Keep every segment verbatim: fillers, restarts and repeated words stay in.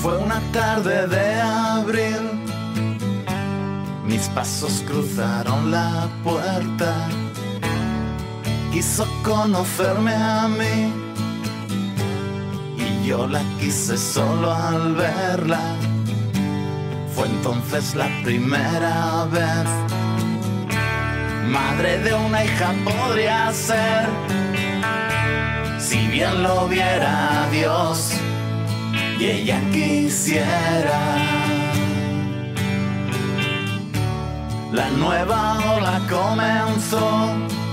Fue una tarde de abril, mis pasos cruzaron la puerta. Quiso conocerme a mí y yo la quise solo al verla. Fue entonces la primera vez. Madre de una hija podría ser, si bien lo viera Dios y ella quisiera. La nueva ola comenzó,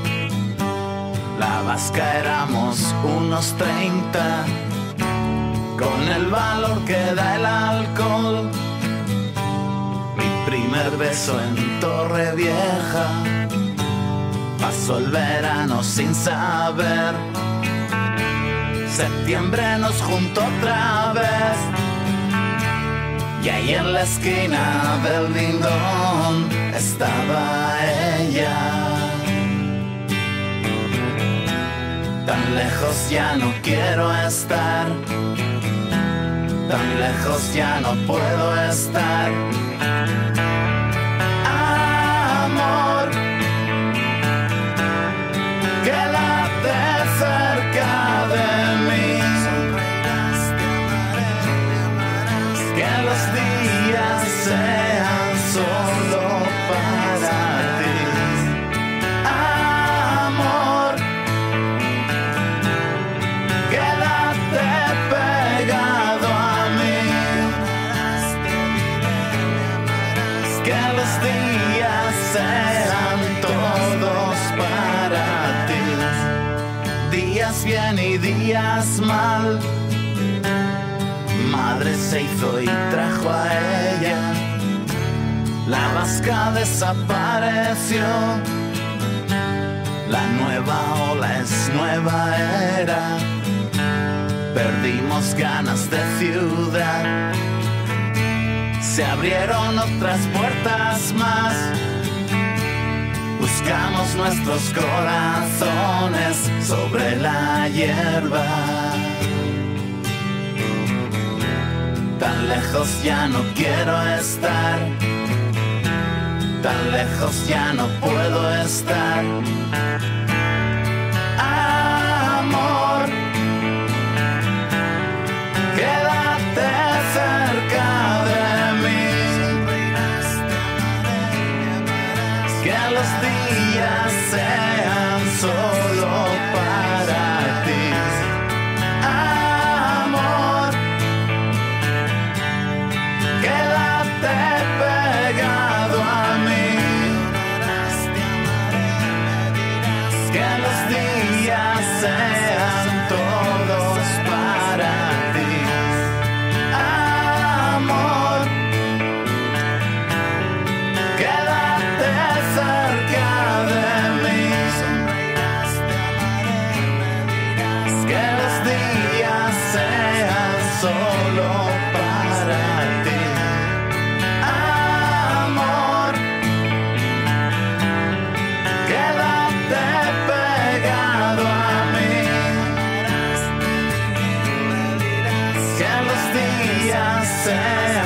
la vasca éramos unos treinta, con el valor que da el alcohol. Mi primer beso en Torrevieja, pasó el verano sin saber. Septiembre nos juntó otra vez, y ahí en la esquina del lindón estaba ella. Tan lejos ya no quiero estar, tan lejos ya no puedo estar. Amor, quédate cerca de mí, que los días sean solo para ti. Amor, quédate pegado a mí, que los días sean todos para ti. Días bien y días mal, madre se hizo y trajo a ella. La vasca desapareció, la nueva ola es nueva era. Perdimos ganas de ciudad, se abrieron otras puertas más. Buscamos nuestros corazones sobre la hierba. Tan lejos ya no quiero estar, tan lejos ya no puedo estar. Amor, quédate cerca de mí, que los días sean solo para ti. Amor, quédate pegado a mí, que los días sean todos para ti. Amor, quédate cerca de mí, que los días sean solo para ti. Amor, quédate pegado a mí, que los días sean